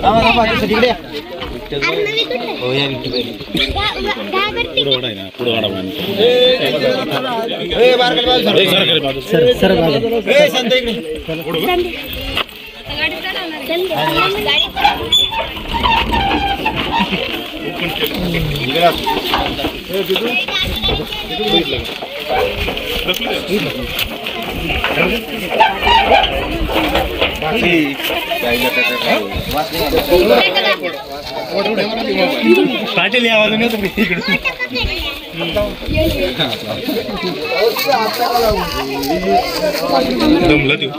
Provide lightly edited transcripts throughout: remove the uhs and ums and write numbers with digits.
पाटील या बाजूने दमलं तू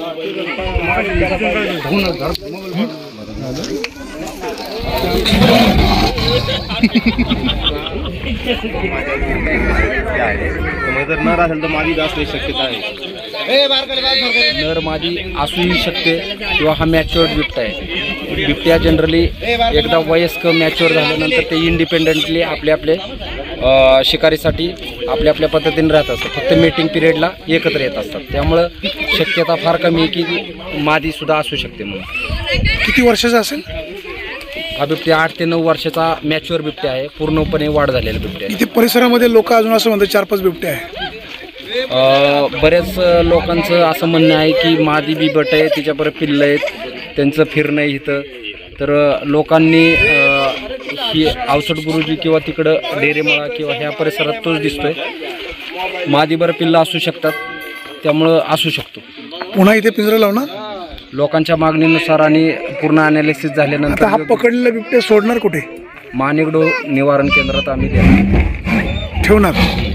जर नर असेल तर मादी जास्त शक्यता आहे. नर मादी असूही शकते किंवा हा मॅच्युअर्ड बिबटा आहे. बिबट्या जनरली एकदा वयस्क मॅच्युअर झाल्यानंतर ते इंडिपेंडेंटली आपले शिकारीसाठी आपल्या पद्धतीने राहत असतात. फक्त मीटिंग पिरियडला एकत्र येत असतात. त्यामुळं शक्यता फार कमी आहे की मादीसुद्धा असू शकते. म्हणून किती वर्षाचा असेल हा बिबट्या? 8 ते 9 वर्षाचा मॅच्युअर बिबट्या आहे. पूर्णपणे वाढ झालेला बिबट्या आहे. इथे परिसरामध्ये लोक अजून असं म्हणतात 4-5 बिबटे आहे. बऱ्याच लोकांचं असं म्हणणं आहे की मादी बिबट आहे, तिच्यापर्यंत पिल्लं आहेत, त्यांचं फिरणं आहे इथं. तर लोकांनी ही अवसट गुरुजी किंवा तिकडं डेरेमळा किंवा ह्या परिसरात तोच दिसतोय. मादीबर पिल्लं असू शकतात, त्यामुळं असू शकतो. पुन्हा इथे पिंजरा लावणार लोकांच्या मागणीनुसार आणि पूर्ण अनालिसिस झाल्यानंतर हा पकडलेला बिबटे सोडणार कुठे? माणिकडो निवारण केंद्रात आम्ही ठेवणार.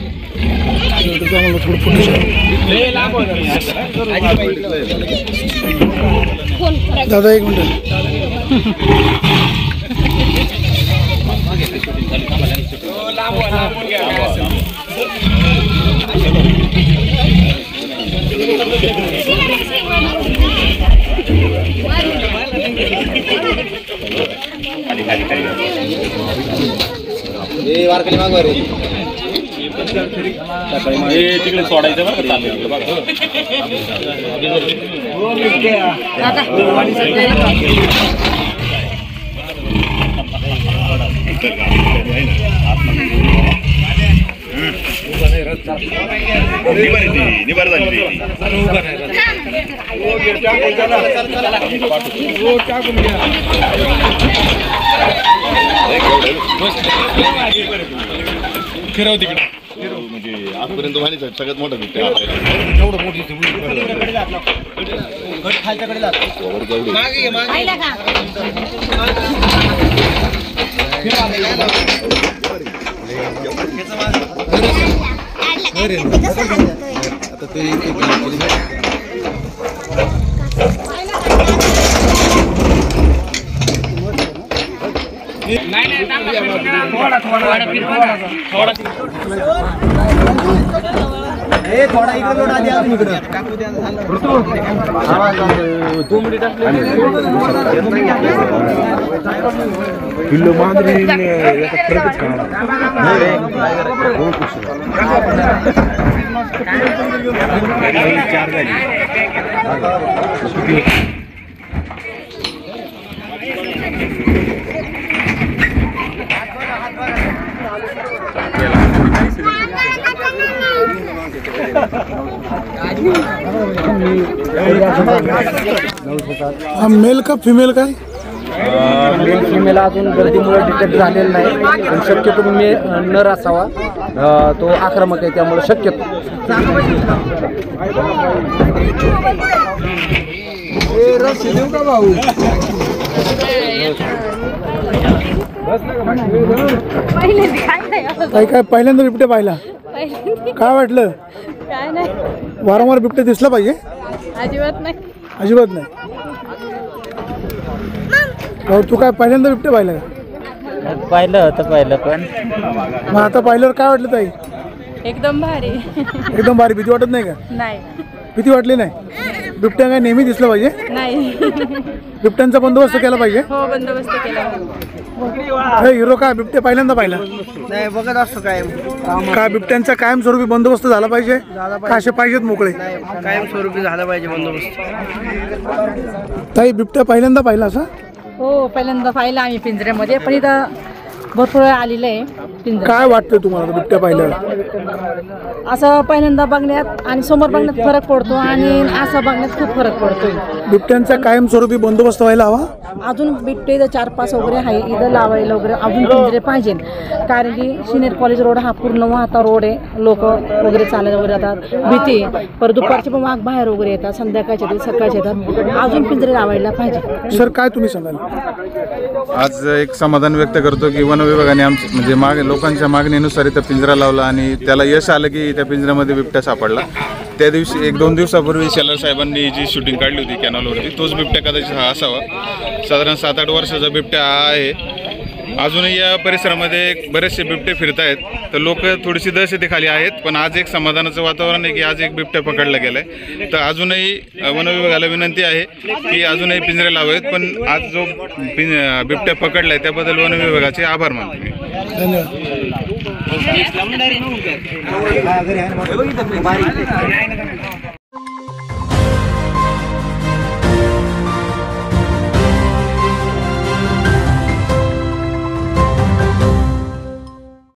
दादा एक मिनिट. तिकडे सोडायचं निबार झाली. फिरव तिकडे म्हणजे आजपर्यंत व्हायचं सगळ्यात मोठं बिबट्या एवढं मोठी आता ते थोडा इकडे लोड आधी अजून इकडे किलो मांजरी याचा फरकच चार झाली. मेल का फिमेल काय? मेल फिमेल अजून गर्दीमुळे डिटेक्ट झालेलं नाही, पण शक्यतो मी नर असावा. तो आक्रमक आहे, त्यामुळे शक्यतो काय पहिल्यांदा बिबटे पाहिला, काय वाटलं? काय नाही, वारंवार बिबटे दिसला पाहिजे? अजिबात नाही. अजिबात नाही. तू काय पहिल्यांदा बिबटे पाहिला का? पाहिलं होतं पहिलं पण. मग आता पाहिल्यावर काय वाटलं ताई? एकदम भारी. एकदम भारी. भीती वाटत नाही का? नाही. भीती वाटली नाही? बिबट्या काय नेहमी दिसलं पाहिजे? नाही. बिबट्यांचा बंदोबस्त केला पाहिजे? हो, बंदोबस्त केला. हिरो काय बिबटे पहिल्यांदा पाहिला? नाही, बघत असतो कायम. का बिबट्यांचा कायमस्वरूपी बंदोबस्त झाला पाहिजे का असे पाहिजेत मोकळे? कायमस्वरूपी झाला पाहिजे बंदोबस्त. ताई बिबट्या पहिल्यांदा पाहिला असा? हो, हो पहिल्यांदा पाहिलं आम्ही पिंजऱ्यामध्ये पण इथं भरपूर वेळा आलेलं आहे पिंजरा. काय वाटतंय तुम्हाला आता बिबट्या पाहिल्यावर? असं पहिल्यांदा बघण्यात आणि समोर बघण्यात फरक पडतो आणि असं बघण्यात खूप फरक पडतोय. बिबट्यांचा कायमस्वरूपी बंदोबस्त व्हायला हवा. अजून बिबटे इथं 4-5 वगैरे आहे इथं लावायला वगैरे अजून पिंजरे पाहिजे कारण की सिनियर कॉलेज रोड हा पूर्ण वाहता रोड आहे. लोक वगैरे चालायला वगैरे जातात भीती आहे. परत दुपारचे पण वाघ बाहेर वगैरे येतात संध्याकाळचे येतात सकाळचे येतात अजून पिंजरे लावायला पाहिजे. सर काय तुम्ही सांगाल? आज एक समाधान व्यक्त करतो की वन विभागाने आमच्या म्हणजे लोकांच्या मागणीनुसार इथं पिंजरा लावला आणि त्याला यश आलं की त्या पिंजऱ्यामध्ये बिबट्या सापडला. त्या दिवशी 1-2 दिवसापूर्वी शेलार साहेबांनी जी शूटिंग काढली होती कॅनॉलवरती तोच बिबट्या कदाचित हा असावा. साधारण 7-8 वर्षाचा बिबट्या हा आहे. अजूनही या परिसरामध्ये बरेचसे बिबटे फिरत आहेत तर लोक थोडीशी दहशतीखाली आहेत. पण आज एक समाधानाचं वातावरण आहे की आज एक बिबट्या पकडला गेला आहे. तर अजूनही वन विभागाला विनंती आहे की अजूनही पिंजरे लावावेत. पण आज जो बिबट्या पकडला आहे त्याबद्दल वन विभागाचे आभार मानतो मी. धन्यवाद.